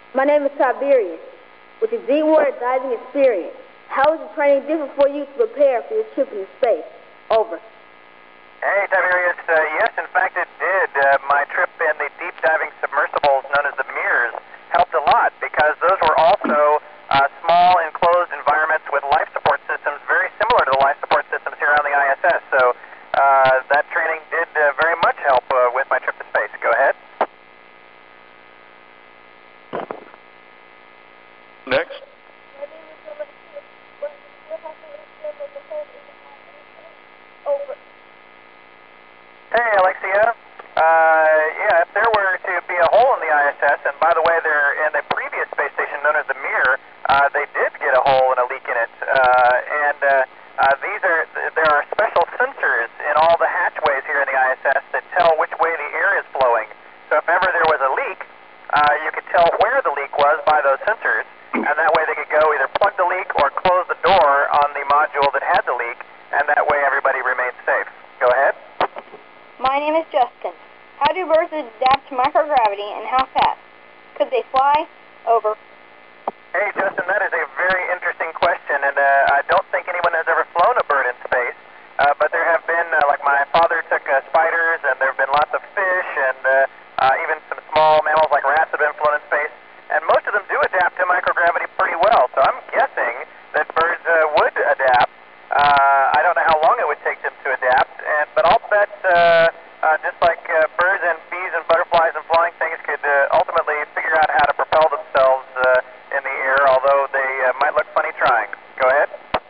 My name is Tiberius, with the D-Word Diving Experience. How is the training different for you to prepare for your trip into space? Over. Hey, Tiberius. Yes, in fact, it did. My trip in the deep diving submersibles known as the Mirrors helped a lot because those were also small, enclosed environments with life support systems very similar to the life support systems here on the ISS. So that training did very much help with my trip to space. Go ahead. Next. Over. Hey, Alexia. Yeah, if there were to be a hole in the ISS, and by the way, there in the previous space station known as the Mir, they did get a hole and a leak in it, there are special sensors in all the hatchways here in the ISS that tell which way the air is flowing. So if ever there was a leak, you could tell where the leak was by those sensors, and that way they could go either plug the leak or close the door on the module that had the leak, and that way everybody remains safe. Go ahead. My name is Justin. How do birds adapt to microgravity and how fast? Could they fly? Over. Hey, Justin, that is a very interesting question, and I don't think anyone has ever flown a bird in space, but there have been, like my father took spiders, and there have been lots of fish, and even some small mammals like rats have been flown in space, and most of them do adapt to microgravity pretty well, so I'm guessing that birds would adapt. I don't know how long it would take them to adapt, but I'll bet just like birds and bees and butterflies and flying things could ultimately figure out how to propel themselves in the air, although they might look funny trying. Go ahead.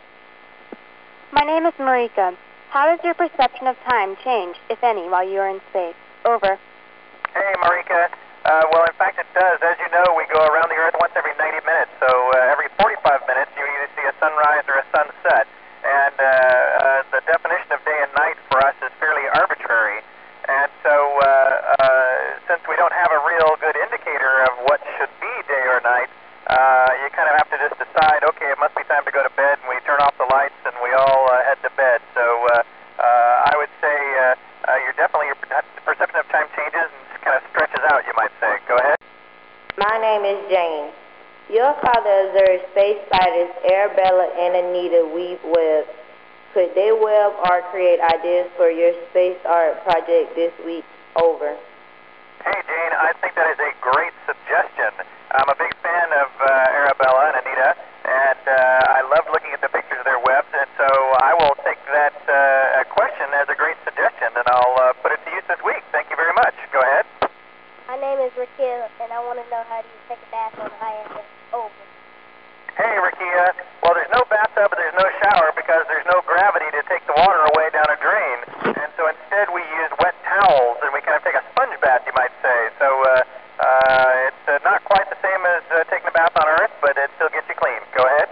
My name is Marika. How does your perception of time change, if any, while you are in space? Over. Hey, Marika. Well, in fact, it does. As you know, we go around the Earth once every 90 minutes, so every 45 minutes you either see a sunrise or a sunset. And the definition of day and night for us is fairly arbitrary. And so since we don't have a real good indicator of what should be day or night, you kind of have to just decide, okay, it must be time to go to bed, and we turn off the lights and we all head to bed. So I would say your perception of time changes and kind of stretches out, you might say. Go ahead. My name is Jane. Your father observed space spiders Arabella and Anita weave webs. Could they web or create ideas for your space art project this week? Over. Hey, Jane, I think that is a great suggestion. I'm a big fan of Arabella and Anita, and I love looking at the pictures of their webs, and so I will take that question as a great suggestion, and I'll put it to use this week. Thank you very much. Go ahead. My name is Raquel, and I want to know how do you take a bath on the ISS? Over. Hey, Rakia. Well, there's no bathtub, but there's no shower because there's no gravity to take the water away down a drain. And so instead we use wet towels, and we kind of take a sponge bath, you might say. So it's not quite the same as taking a bath on Earth, but it still gets you clean. Go ahead.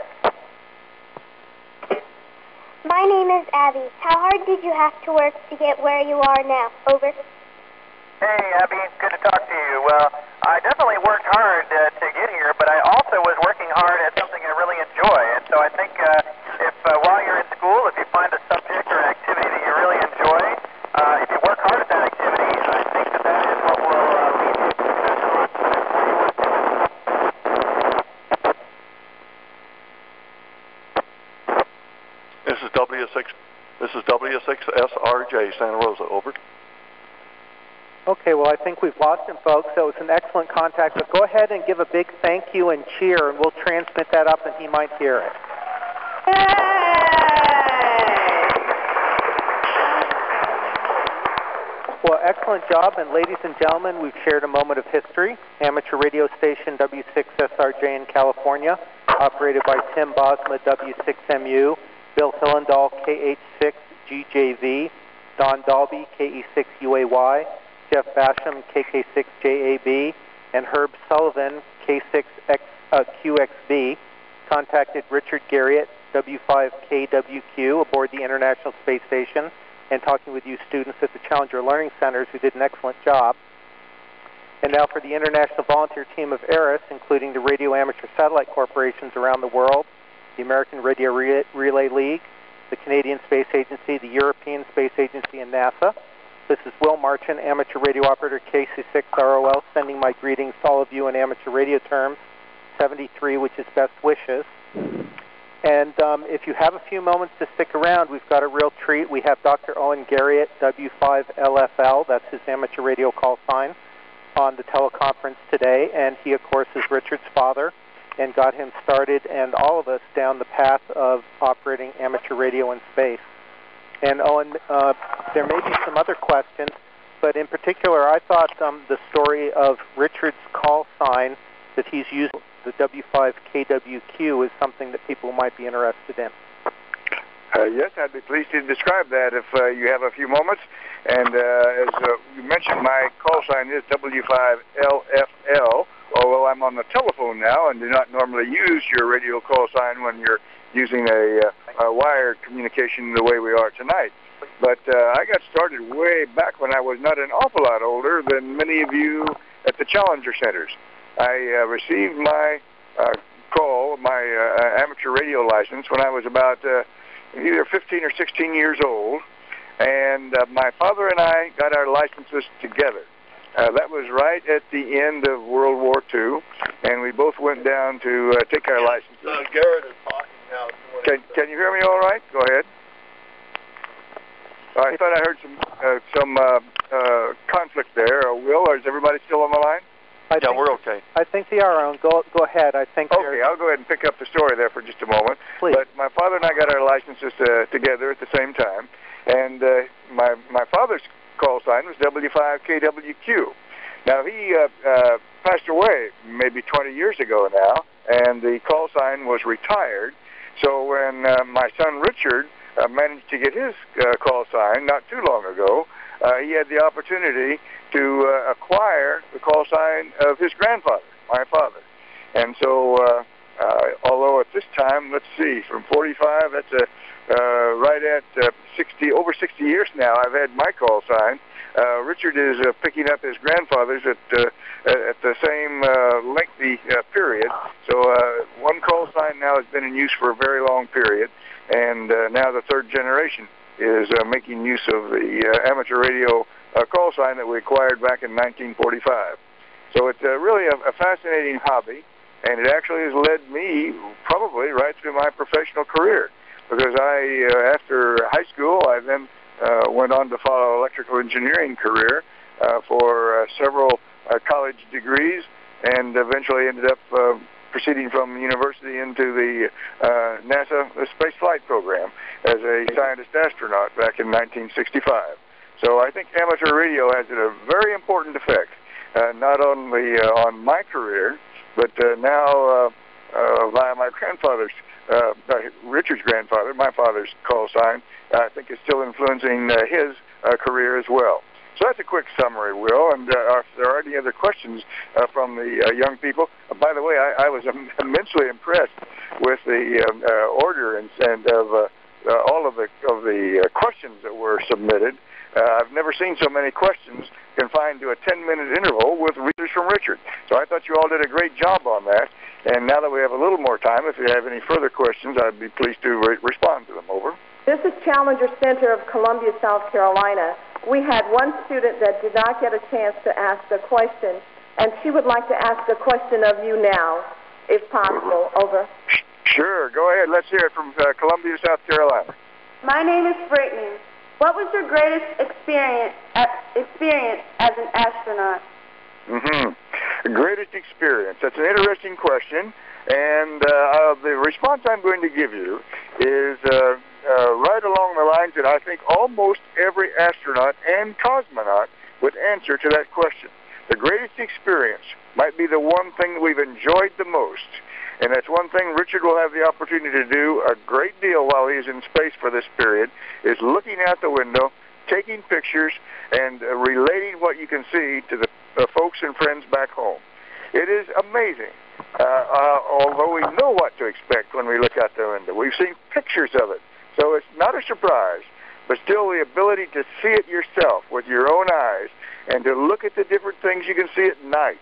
My name is Abby. How hard did you have to work to get where you are now? Over. Hey, Abby. Good to talk to you. Well, I definitely worked hard to get here, but I also was working hard at something I really enjoy. And so I think if while you're in school, if you find a subject or an activity that you really enjoy, if you work hard at that activity, I think that is what will lead you to success. This is W6SRJ, Santa Rosa. Over. Okay, well, I think we've lost him, folks. That was an excellent contact. But go ahead and give a big thank you and cheer, and we'll transmit that up, and he might hear it. Well, excellent job, and ladies and gentlemen, we've shared a moment of history. Amateur radio station W6SRJ in California, operated by Tim Bosma, W6MU, Bill Hillendahl, KH6GJV, Don Dalby, KE6UAY, Jeff Basham, KK6JAB, and Herb Sullivan, K6QXB, contacted Richard Garriott, W5KWQ, aboard the International Space Station, and talking with you students at the Challenger Learning Centers who did an excellent job. And now for the international volunteer team of ARIS, including the Radio Amateur Satellite Corporations around the world, the American Radio Relay League, the Canadian Space Agency, the European Space Agency, and NASA. This is Will Marchant, Amateur Radio Operator KC6ROL, sending my greetings to all of you in amateur radio terms, 73, which is best wishes. And if you have a few moments to stick around, we've got a real treat. We have Dr. Owen Garriott, W5LFL, that's his amateur radio call sign, on the teleconference today. And he, of course, is Richard's father and got him started and all of us down the path of operating amateur radio in space. And Owen, there may be some other questions, but in particular, I thought the story of Richard's call sign that he's used, the W5KWQ, is something that people might be interested in. Yes, I'd be pleased to describe that if you have a few moments. And as you mentioned, my call sign is W5LFL, although I'm on the telephone now and do not normally use your radio call sign when you're using a wired communication the way we are tonight. But I got started way back when I was not an awful lot older than many of you at the Challenger Centers. I received my my amateur radio license when I was about either 15 or 16 years old, and my father and I got our licenses together. That was right at the end of World War II, and we both went down to take our licenses. Garrett is talking now. Can you hear me all right? Go ahead. I thought I heard some conflict there. Will, or is everybody still on the line? Yeah, we're okay. I think they are on. Go ahead. I think. Okay, I'll go ahead and pick up the story there for just a moment. Please. But my father and I got our licenses together at the same time, and my father's call sign was W5KWQ. Now, he passed away maybe 20 years ago now, and the call sign was retired. So when my son Richard managed to get his call sign not too long ago, he had the opportunity to acquire the call sign of his grandfather, my father. And so, although at this time, let's see, from 45, that's right at over 60 years now, I've had my call sign. Richard is picking up his grandfather's at the same lengthy period. So one call sign now has been in use for a very long period, and now the third generation is making use of the amateur radio call sign that we acquired back in 1945. So it's really a fascinating hobby, and it actually has led me probably right through my professional career, because after high school, I then went on to follow electrical engineering career for several college degrees, and eventually ended up proceeding from university into the NASA space flight program as a scientist astronaut back in 1965. So I think amateur radio has a very important effect, not only on my career, but now via my grandfather's, Richard's grandfather, my father's call sign, I think is still influencing his career as well. So that's a quick summary, Will, and if there are any other questions from the young people. By the way, I was immensely impressed with the order and of all of the questions that were submitted. I've never seen so many questions confined to a 10-minute interval with readers from Richard. So I thought you all did a great job on that. And now that we have a little more time, if you have any further questions, I'd be pleased to respond to them. Over. This is Challenger Center of Columbia, South Carolina. We had one student that did not get a chance to ask a question, and she would like to ask a question of you now, if possible. Over. Sure. Go ahead. Let's hear it from Columbia, South Carolina. My name is Brittany. What was your greatest experience as an astronaut? Greatest experience. That's an interesting question, and the response I'm going to give you is right along the lines that I think almost every astronaut and cosmonaut would answer to that question. The greatest experience might be the one thing that we've enjoyed the most, and that's one thing Richard will have the opportunity to do a great deal while he's in space for this period, is looking out the window, taking pictures, and relating what you can see to the folks and friends back home. It is amazing, although we know what to expect when we look out the window. We've seen pictures of it, so it's not a surprise, but still the ability to see it yourself with your own eyes and to look at the different things you can see at night,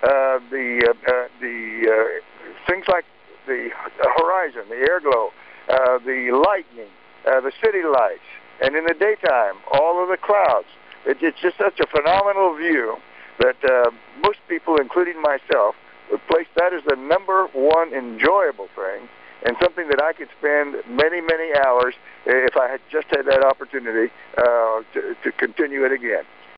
things like the horizon, the air glow, the lightning, the city lights, and in the daytime, all of the clouds, it's just such a phenomenal view that most people, including myself, would place that as the number one enjoyable thing and something that I could spend many, many hours if I had just had that opportunity to continue it again.